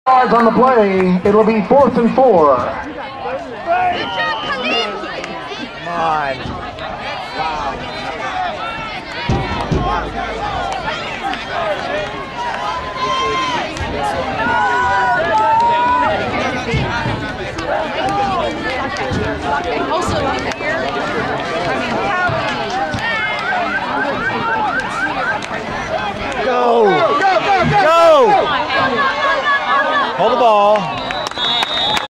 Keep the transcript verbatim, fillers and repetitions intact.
Yards on the play. It'll be fourth and four. Come on. Also here, I mean, Go! Go! Go! Go! Hold the ball.